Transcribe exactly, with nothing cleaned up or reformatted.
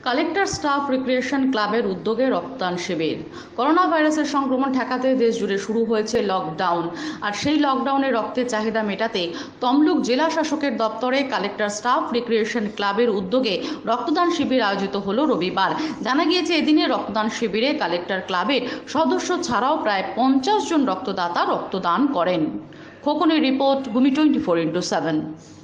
Collector staff recreation ক্লাবের উদ্যোগে রক্তদান শিবির। করোনা ভাইরাসের সংক্রমণ ঠেকাতে দেশ জুড়ে শুরু হয়েছে লকডাউন, আর সেই লকডাউনে রক্তের চাহিদা মেটাতে তমলুক জেলা শাসকের দপ্তরে কালেক্টর স্টাফ রিক্রিয়েশন ক্লাবের উদ্যোগে রক্তদান শিবির আয়োজিত হলো রবিবার। জানা গিয়েছে, এদিনে রক্তদান শিবিরে কালেক্টর ক্লাবের সদস্য ছাড়াও প্রায় পঞ্চাশ জন রক্তদাতা রক্তদান করেন। খোকনের report, Bhumi twenty four into seven.